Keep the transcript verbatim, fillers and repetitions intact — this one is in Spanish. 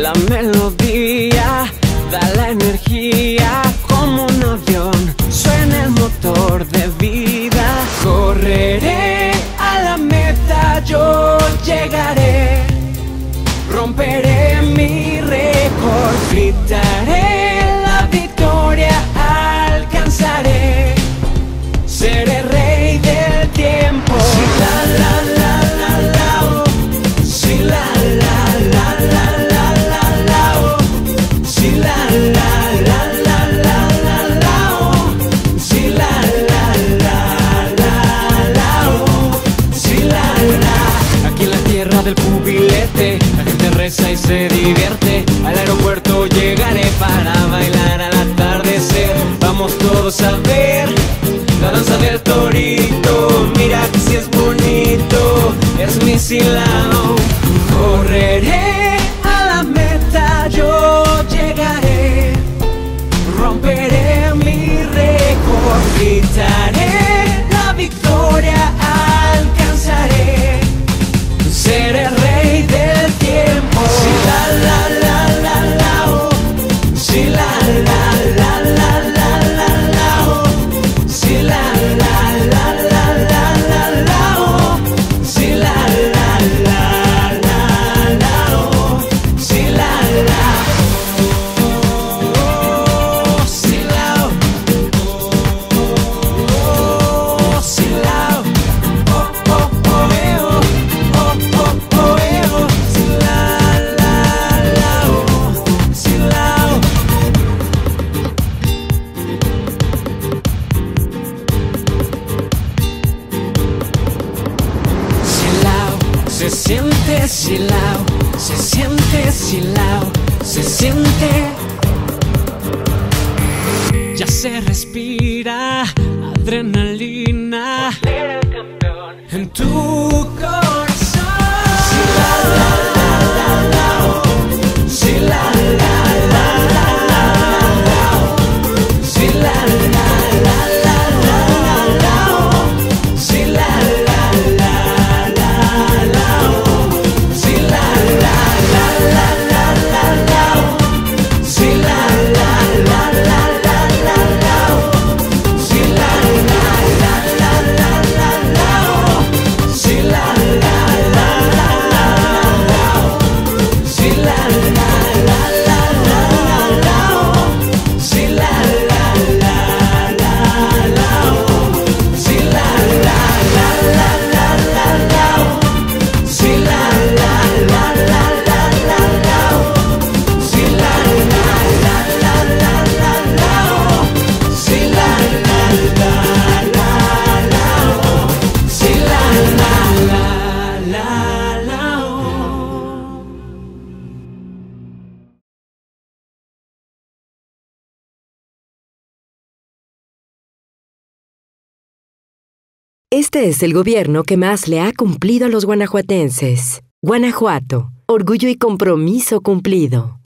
La melodía da la energía, como un avión suena el motor de vida. Correré a la meta, yo llegaré, romperé mi récord, gritaré la victoria, alcanzaré, seré rey del tiempo. Si la la la la la oh, si la la la la la la la oh, si la la la la la la la oh, si la la la la la oh, si la la. Aquí en la tierra del cubilete, la gente reza y se divierte. Al aeropuerto llegaré para bailar al atardecer. Vamos todos a ver la danza del torito, mira que si es bonito, es mi Silao. Correré a la meta, yo llegaré, romperé mi récord, gritaré la victoria, alcanzaré, seré rey del tiempo. Si la la la la la oh, si la la la la la la la oh, si la la la la la la la oh, si la la la la la oh, si la la oh, si la oh, si la oh oh oh eh, oh oh oh oh eh, oh, si la la la oh, si la oh. Silao, se siente Silao, se siente Silao, se siente. Ya se respira adrenalina en tu corazón. Si la la la la la oh, si la la la la la la oh, si la la la la la la la oh, si la la la la la oh, si la la la la la la la oh, si la la la la la la la oh, si la la la la la la la oh, si la la la la la la oh, si la la la la la la oh, si la la la la la oh, si la la la la la la la oh, si la la la la la la la oh, si la la la la la la la oh, si la la la la la oh, si la la la la la oh. Este es el gobierno que más le ha cumplido a los guanajuatenses. Guanajuato, orgullo y compromiso cumplido.